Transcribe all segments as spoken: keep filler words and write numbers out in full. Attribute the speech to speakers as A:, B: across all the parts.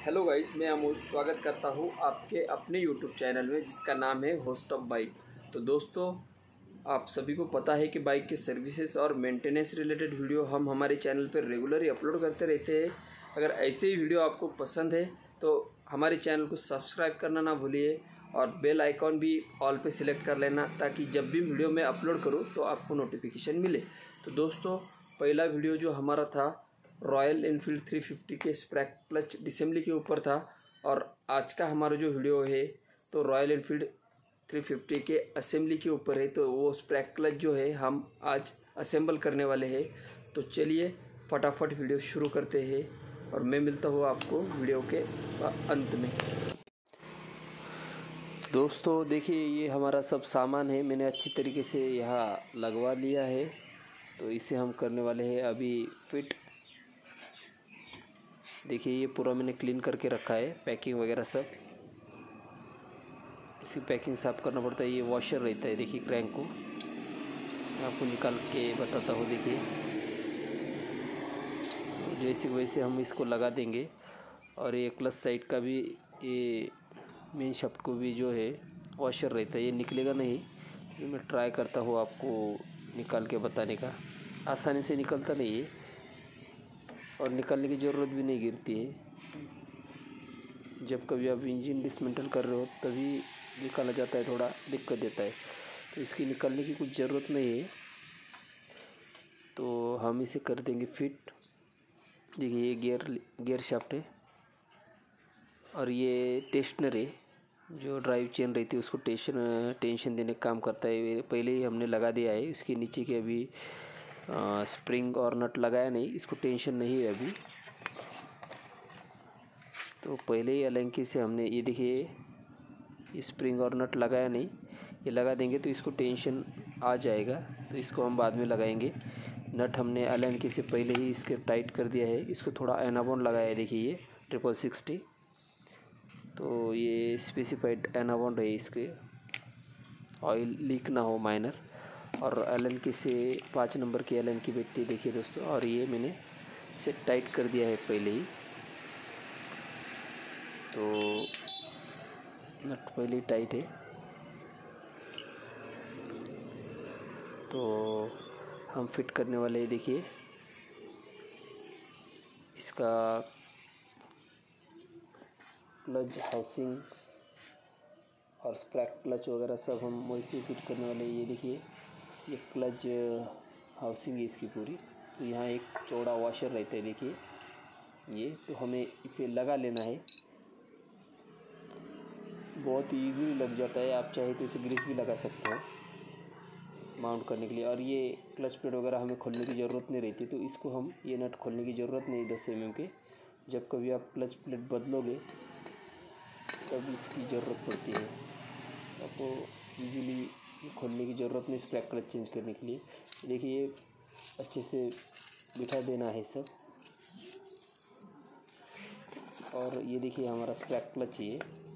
A: Hello guys, मैं अमोल स्वागत करता हूं आपके अपने यूट्यूब चैनल में जिसका नाम है होस्ट ऑफ बाइक। तो दोस्तों, आप सभी को पता है कि बाइक के सर्विसेज और मेंटेनेंस रिलेटेड वीडियो हम हमारे चैनल पर रेगुलर ही अपलोड करते रहते हैं। अगर ऐसे ही वीडियो आपको पसंद है तो हमारे चैनल को सब्सक्राइब करना ना भूलिए और बेल आइकॉन भी ऑल पे सिलेक्ट कर लेना, ताकि जब भी वीडियो मैं अपलोड करूँ तो आपको नोटिफिकेशन मिले। तो दोस्तों, पहला वीडियो जो हमारा था रॉयल एनफील्ड थ्री फिफ्टी के स्प्रैक क्लच डिसेंबली के ऊपर था, और आज का हमारा जो वीडियो है तो रॉयल एनफील्ड थ्री फिफ्टी के असेंबली के ऊपर है। तो वो स्प्रैक क्लच जो है हम आज असेंबल करने वाले हैं। तो चलिए फटाफट वीडियो शुरू करते हैं और मैं मिलता हूँ आपको वीडियो के अंत में। दोस्तों देखिए, ये हमारा सब सामान है, मैंने अच्छी तरीके से यहाँ लगवा लिया है। तो इसे हम करने वाले हैं अभी फिट। देखिए, ये पूरा मैंने क्लीन करके रखा है, पैकिंग वगैरह सब। इसकी पैकिंग साफ़ करना पड़ता है। ये वॉशर रहता है, देखिए क्रैंक को मैं आपको निकाल के बताता हूँ। देखिए, तो जैसे वैसे हम इसको लगा देंगे। और ये क्लच साइड का भी, ये मेन शाफ्ट को भी जो है वॉशर रहता है, ये निकलेगा नहीं। ये मैं ट्राई करता हूँ आपको निकाल के बताने का। आसानी से निकलता नहीं है और निकालने की ज़रूरत भी नहीं गिरती है। जब कभी आप इंजन डिसमेंटल कर रहे हो तभी निकाला जाता है, थोड़ा दिक्कत देता है। तो इसकी निकालने की कुछ ज़रूरत नहीं है, तो हम इसे कर देंगे फिट। देखिए, ये गियर गियर शाफ्ट है और ये टेंशनर है, जो ड्राइव चेन रहती है उसको टेंशन टेंशन देने का काम करता है। पहले ही हमने लगा दिया है। इसके नीचे के अभी आ, स्प्रिंग और नट लगाया नहीं, इसको टेंशन नहीं है अभी। तो पहले ही अलंकी से हमने, ये देखिए स्प्रिंग और नट लगाया नहीं, ये लगा देंगे तो इसको टेंशन आ जाएगा। तो इसको हम बाद में लगाएंगे। नट हमने अलंकी से पहले ही इसके टाइट कर दिया है। इसको थोड़ा एनाबॉन्ड लगाया है, देखिए ये ट्रिपल सिक्सटी। तो ये स्पेसिफाइड एनाबॉन्ड है, इसके ऑयल लीक ना हो माइनर। और एलन की से पाँच नंबर की एलन की बैठती, देखिए दोस्तों। और ये मैंने से टाइट कर दिया है पहले ही। तो नट पहले ही टाइट है। तो हम फिट करने वाले हैं। देखिए, इसका क्लच हाउसिंग और स्प्रैक क्लच वगैरह सब हम वैसे ही फिट करने वाले हैं। ये देखिए, ये क्लच हाउसिंग है इसकी पूरी। तो यहाँ एक चौड़ा वॉशर रहता है, देखिए ये। तो हमें इसे लगा लेना है, बहुत इजीली लग जाता है। आप चाहे तो इसे ग्रीस भी लगा सकते हो माउंट करने के लिए। और ये क्लच प्लेट वगैरह हमें खोलने की ज़रूरत नहीं रहती, तो इसको हम, ये नट खोलने की ज़रूरत नहीं दस एम एम के। जब कभी आप क्लच प्लेट बदलोगे तब इसकी ज़रूरत पड़ती है, आपको इजीली खोलने की ज़रूरत नहीं स्प्रैक क्लच चेंज करने के लिए। देखिए, अच्छे से बिठा देना है सब। और ये देखिए हमारा स्प्रैक क्लच है,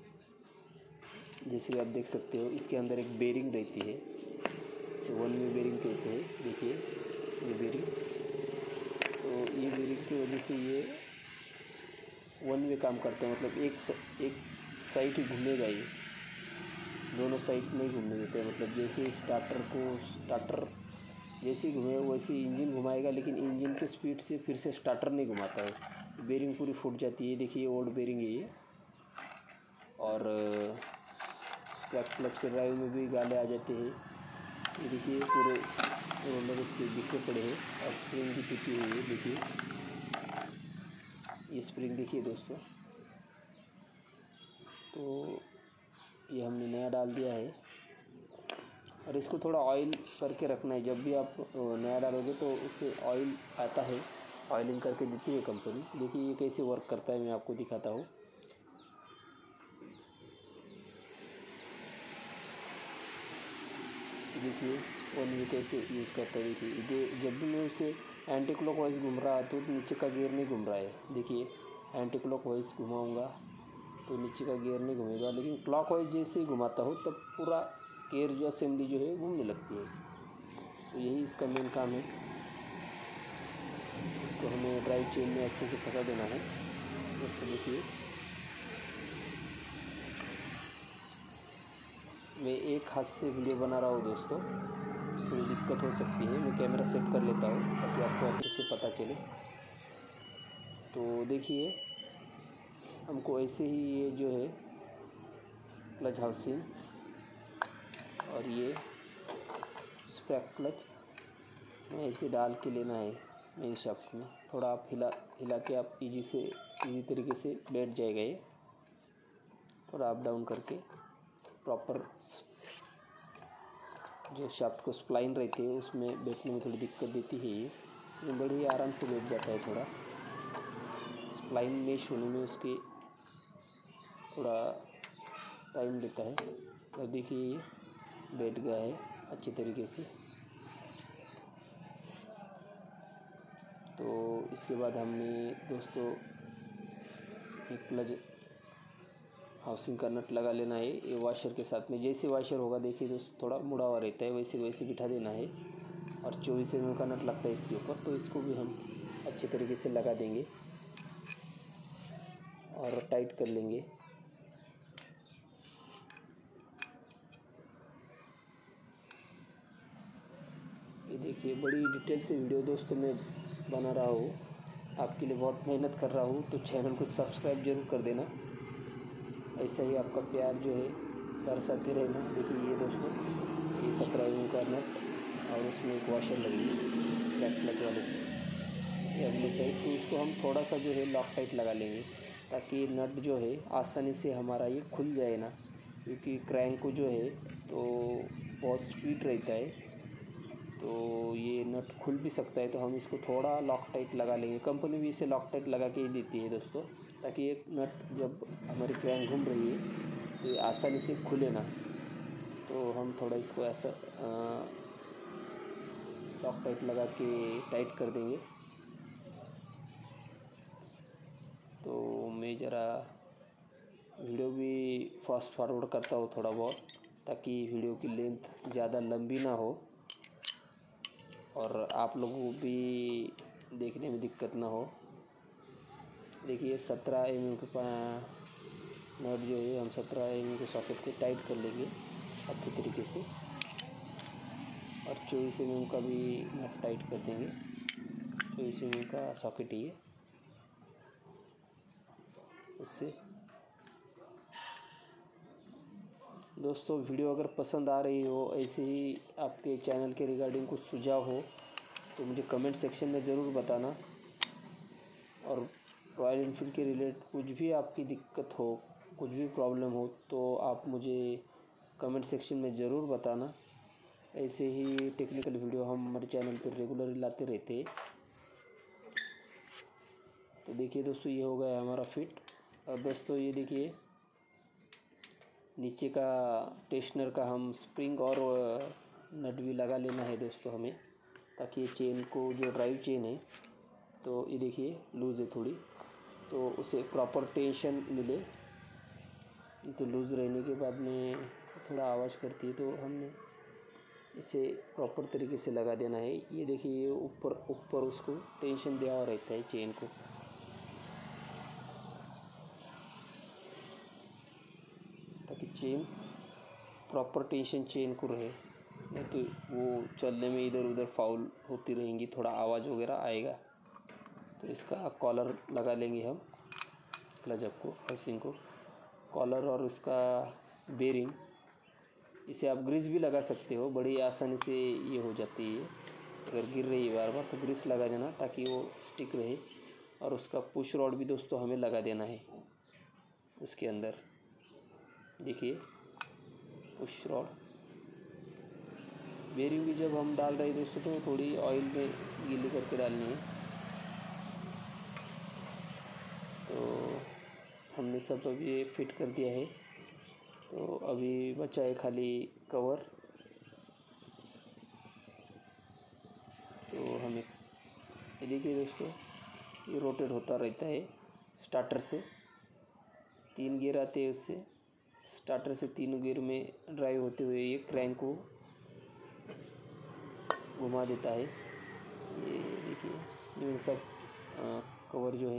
A: जैसे आप देख सकते हो। इसके अंदर एक बेरिंग रहती है, इसे वन वे बेरिंग कहते हैं। देखिए ये बेरिंग, तो ये बेरिंग की वजह से ये वन वे काम करते हैं, मतलब एक एक साइड ही घूमेगा, ये दोनों साइड नहीं घूमने देते हैं। मतलब जैसे स्टार्टर को स्टार्टर जैसे घूमेगा वैसे इंजन घुमाएगा, लेकिन इंजन के स्पीड से फिर से स्टार्टर नहीं घुमाता है। बेरिंग पूरी फूट जाती है। देखिए, ओल्ड बेरिंग है ये। और स्प्रैक क्लच के ड्राइव में भी गाले आ जाते हैं। ये देखिए, पूरे रोलर इसके बिखरे पड़े हैं और स्प्रिंग भी टूटी हुई है। देखिए, ये स्प्रिंग देखिए दोस्तों। तो ये हमने नया डाल दिया है और इसको थोड़ा ऑयल करके रखना है। जब भी आप नया डालोगे तो उससे ऑयल आता है, ऑयलिंग करके देती है कंपनी। देखिए ये कैसे वर्क करता है, मैं आपको दिखाता हूँ। देखिए वन वे कैसे यूज़ करता है। देखिए, जब भी मैं उसे एंटी क्लॉक वाइज घूम रहा तो नीचे का गियर नहीं घूम रहा है। देखिए, एंटी क्लॉक वाइज घुमाऊँगा तो नीचे का गियर नहीं घूमेगा, लेकिन क्लॉक वाइज जैसे ही घुमाता हूँ तब पूरा गियर जो असेंबली जो है घूमने लगती है। तो यही इसका मेन काम है। इसको हमें ड्राइव चेन में अच्छे से फंसा देना है। जैसे देखिए, मैं एक हाथ से वीडियो बना रहा हूँ दोस्तों, थोड़ी दिक्कत हो सकती है। मैं कैमरा सेट कर लेता हूँ ताकि आपको अच्छे से पता चले। तो देखिए हमको ऐसे ही ये जो है क्लच हाउसिंग और ये स्प्रैक क्लच में ऐसे डाल के लेना है मेन शाफ्ट में। थोड़ा आप हिला हिला के आप इजी से इजी तरीके से बैठ जाएगा ये। थोड़ा अप डाउन करके प्रॉपर जो शाफ्ट को स्प्लाइन रहती है उसमें बैठने में थोड़ी दिक्कत देती है ये, लेकिन बड़ी आराम से बैठ जाता है। थोड़ा स्प्लाइन मेश होने में उसके थोड़ा टाइम लेता है। और देखिए ये बैठ गया है अच्छी तरीके से। तो इसके बाद हमने दोस्तों एक क्लच हाउसिंग का नट लगा लेना है ये वाशर के साथ में। जैसे वाशर होगा देखिए दोस्तों थोड़ा मुड़ा हुआ रहता है, वैसे वैसे बिठा देना है। और चौबीस एम एम का नट लगता है इसके ऊपर, तो इसको भी हम अच्छे तरीके से लगा देंगे और टाइट कर लेंगे। ये देखिए बड़ी डिटेल से वीडियो दोस्तों मैं बना रहा हूँ, आपके लिए बहुत मेहनत कर रहा हूँ। तो चैनल को सब्सक्राइब जरूर कर देना। ऐसा ही आपका प्यार जो है बरसाते रहना। देखिए ये दोस्तों ये सत्रह एम का नट और उसमें एक वाशर लगी स्प्रैक क्लच वाले ये अगले साइड। तो उसको हम थोड़ा सा जो है लॉक टाइट लगा लेंगे ताकि नट जो है आसानी से हमारा ये खुल जाए ना, क्योंकि क्रैंक को जो है तो बहुत स्पीड रहता है तो ये नट खुल भी सकता है। तो हम इसको थोड़ा लॉक टाइट लगा लेंगे। कंपनी भी इसे लॉक टाइट लगा के ही देती है दोस्तों, ताकि ये नट जब हमारी क्रैंक घूम रही है तो ये आसानी से खुले ना। तो हम थोड़ा इसको ऐसा लॉक टाइट लगा के टाइट कर देंगे। तो मैं ज़रा वीडियो भी फास्ट फॉरवर्ड करता हूँ थोड़ा बहुत, ताकि वीडियो की लेंथ ज़्यादा लंबी ना हो और आप लोगों को भी देखने में दिक्कत ना हो। देखिए सत्रह एम एम का नट जो है हम सत्रह एम एम के सॉकेट से टाइट कर लेंगे अच्छे तरीके से, और चौबीस एम एम का भी नट टाइट कर देंगे। चौबीस एम एम का सॉकेट ही है उससे। दोस्तों वीडियो अगर पसंद आ रही हो, ऐसे ही आपके चैनल के रिगार्डिंग कुछ सुझाव हो तो मुझे कमेंट सेक्शन में ज़रूर बताना। और रॉयल इनफील्ड के रिलेटेड कुछ भी आपकी दिक्कत हो, कुछ भी प्रॉब्लम हो तो आप मुझे कमेंट सेक्शन में ज़रूर बताना। ऐसे ही टेक्निकल वीडियो हम हमारे चैनल पर रेगुलर लाते रहते हैं। तो देखिए दोस्तों ये हो गया हमारा फिट। और दोस्तों ये देखिए नीचे का टेंशनर का हम स्प्रिंग और नट भी लगा लेना है दोस्तों हमें, ताकि ये चेन को जो ड्राइव चेन है तो ये देखिए लूज़ है थोड़ी, तो उसे प्रॉपर टेंशन मिले। तो लूज़ रहने के बाद में थोड़ा आवाज़ करती है, तो हमने इसे प्रॉपर तरीके से लगा देना है। ये देखिए ये ऊपर ऊपर उसको टेंशन दिया हुआ रहता है चेन को, ताकि चेन प्रॉपर टेंशन चेन को रहे, नहीं तो वो चलने में इधर उधर फाउल होती रहेंगी, थोड़ा आवाज़ वगैरह आएगा। तो इसका कॉलर लगा लेंगे हम क्लच को हाउसिंग को, कॉलर और इसका बेरिंग। इसे आप ग्रीस भी लगा सकते हो, बड़ी आसानी से ये हो जाती है। अगर गिर रही है बार बार तो ग्रीस लगा देना ताकि वो स्टिक रहे। और उसका पुश रॉड भी दोस्तों हमें लगा देना है उसके अंदर। देखिए पुश रॉड बेरिंग भी जब हम डाल रहे हैं दोस्तों तो थोड़ी ऑयल में गीली करके डालनी है। तो हमने सब अभी ये फिट कर दिया है, तो अभी बचा है खाली कवर। तो हमें ये देखिए दोस्तों ये रोटेट होता रहता है स्टार्टर से। तीन गियर आते हैं उससे, स्टार्टर से तीनों गियर में ड्राइव होते हुए ये क्रैंक को घुमा देता है। ये देखिए ये सब आ, कवर जो है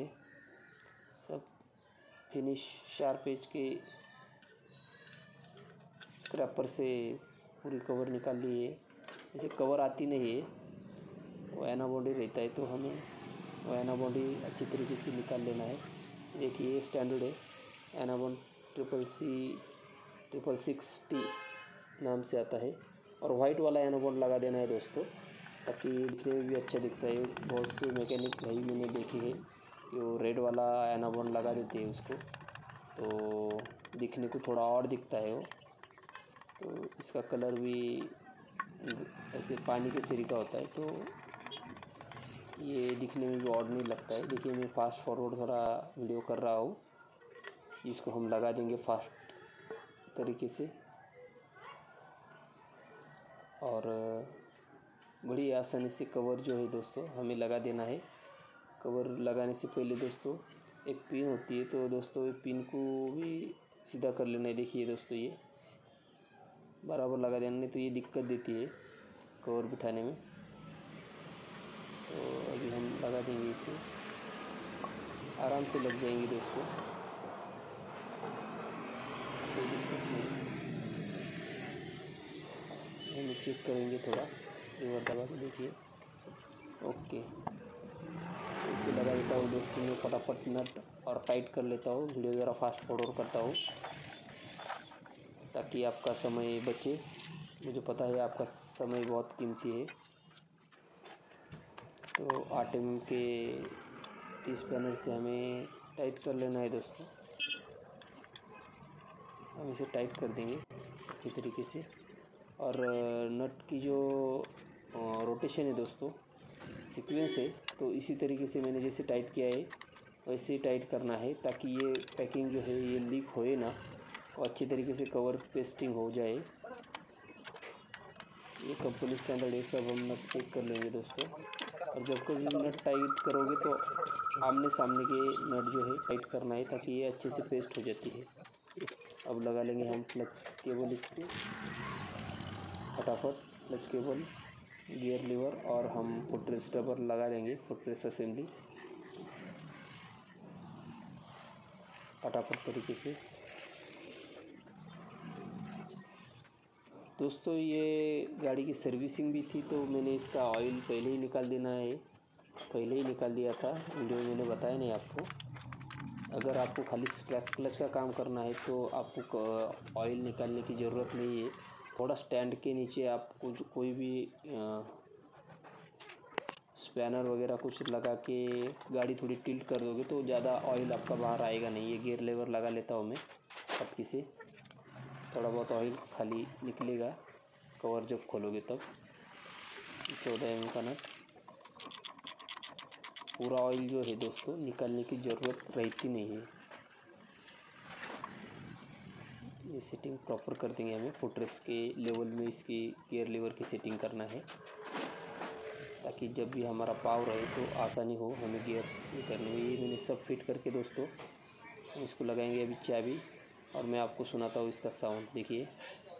A: सब फिनिश शार्प एज के स्क्रैपर से पूरी कवर निकाल ली है। जैसे कवर आती नहीं है, वो एना बॉडी रहता है, तो हमें वो एना बॉडी अच्छी तरीके से निकाल लेना है। देखिए ये स्टैंडर्ड है, Anabond triple C triple six T नाम से आता है। और वाइट वाला एना बॉन्ड लगा देना है दोस्तों, ताकि दिखने में भी अच्छा दिखता है। बहुत से मैकेनिक भाई मैंने देखे हैं कि वो रेड वाला एना बॉन्ड लगा देते हैं उसको, तो दिखने को थोड़ा और दिखता है वो। तो इसका कलर भी ऐसे पानी के सिरी का होता है, तो ये दिखने में भी ऑड नहीं लगता है। देखिए मैं फास्ट फॉरवर्ड थोड़ा वीडियो कर रहा हूँ, इसको हम लगा देंगे फास्ट तरीके से। और बड़ी आसानी से कवर जो है दोस्तों हमें लगा देना है। कवर लगाने से पहले दोस्तों एक पिन होती है, तो दोस्तों ये पिन को भी सीधा कर लेना है। देखिए दोस्तों ये बराबर लगा देना, नहीं तो ये दिक्कत देती है कवर बिठाने में। तो अभी हम लगा देंगे इसे, आराम से लग जाएंगे दोस्तों, कोई दिक्कत नहीं। हम चेक करेंगे थोड़ा, लीवर दबा के देखिए। ओके, इसे लगा देता हूँ दोस्तों मैं फटाफट नट और टाइट कर लेता हूँ। वीडियो ज़रा फास्ट फॉरवर्ड करता हूँ ताकि आपका समय बचे। मुझे पता है आपका समय बहुत कीमती है। तो आठ एम एम के टी स्पैनर से हमें टाइट कर लेना है दोस्तों। हम इसे टाइट कर देंगे अच्छी तरीके से। और नट की जो रोटेशन है दोस्तों, सीक्वेंस है, तो इसी तरीके से मैंने जैसे टाइट किया है वैसे ही टाइट करना है, ताकि ये पैकिंग जो है ये लीक होए ना, और अच्छी तरीके से कवर पेस्टिंग हो जाए। ये कंपनी स्टैंडर्ड है, सब हम नट चेक कर लेंगे दोस्तों। और जब कभी नट टाइट करोगे तो आमने सामने के नट जो है टाइट करना है, ताकि ये अच्छे से पेस्ट हो जाती है। अब लगा लेंगे हम क्लच केबल इसके, फटाफट क्लच केबल, गियर लीवर, और हम फुटरेस्ट रबर लगा देंगे, फुटरेस्ट असेंबली फटाफट तरीके से। दोस्तों ये गाड़ी की सर्विसिंग भी थी, तो मैंने इसका ऑयल पहले ही निकाल देना है, पहले ही निकाल दिया था। वीडियो में मैंने बताया नहीं आपको। अगर आपको खाली स्क्रैप क्लच का काम करना है तो आपको ऑयल निकालने की ज़रूरत नहीं है। थोड़ा स्टैंड के नीचे आपको कोई भी स्पैनर वगैरह कुछ लगा के गाड़ी थोड़ी टिल्ट कर दोगे तो ज़्यादा ऑयल आपका बाहर आएगा नहीं। ये गियर लीवर लगा लेता हूँ मैं पटकी से, थोड़ा बहुत ऑयल खाली निकलेगा कवर जब खोलोगे तब। चौदह एम एम का नट, पूरा ऑयल जो है दोस्तों निकालने की ज़रूरत रहती नहीं है। ये सेटिंग प्रॉपर कर देंगे हमें, फुटरेस्ट के लेवल में इसकी गियर लीवर की सेटिंग करना है, ताकि जब भी हमारा पाव रहे तो आसानी हो हमें गियर करने में। ये मैंने सब फिट करके दोस्तों हम इसको लगाएंगे अभी चाबी, और मैं आपको सुनाता हूँ इसका साउंड। देखिए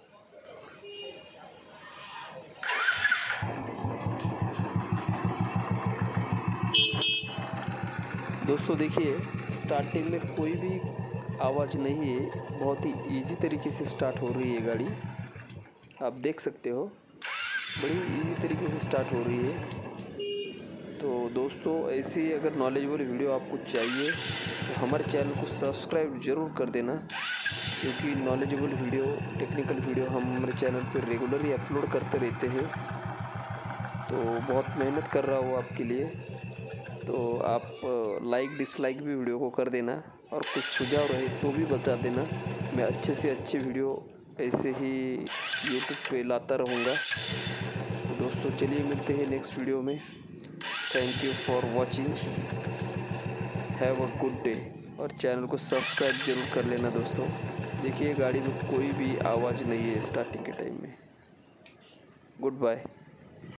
A: दोस्तों, देखिए स्टार्टिंग में कोई भी आवाज़ नहीं है, बहुत ही इजी तरीके से स्टार्ट हो रही है गाड़ी। आप देख सकते हो बड़ी इजी तरीके से स्टार्ट हो रही है। तो दोस्तों ऐसी अगर नॉलेजेबल वीडियो आपको चाहिए तो हमारे चैनल को सब्सक्राइब ज़रूर कर देना, क्योंकि नॉलेजेबल वीडियो, टेक्निकल वीडियो हम हमारे चैनल पर रेगुलरली अपलोड करते रहते हैं। तो बहुत मेहनत कर रहा हूँ आपके लिए, तो आप लाइक डिसलाइक भी वीडियो को कर देना, और कुछ सुझाव रहे तो भी बता देना। मैं अच्छे से अच्छे वीडियो ऐसे ही यूट्यूब पे लाता रहूँगा। तो दोस्तों चलिए मिलते हैं नेक्स्ट वीडियो में। Thank you for watching, have a good day. और चैनल को सब्सक्राइब जरूर कर लेना दोस्तों। देखिए गाड़ी में कोई भी आवाज़ नहीं है स्टार्टिंग के टाइम में। Good bye.